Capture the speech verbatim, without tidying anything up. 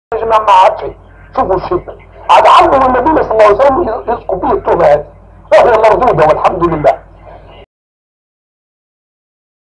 يا جماعه ما عادش. شوفوا الشده عاد عمه النبي صلى الله عليه وسلم يسقط به التهمه هذه، وهي مردوده والحمد لله.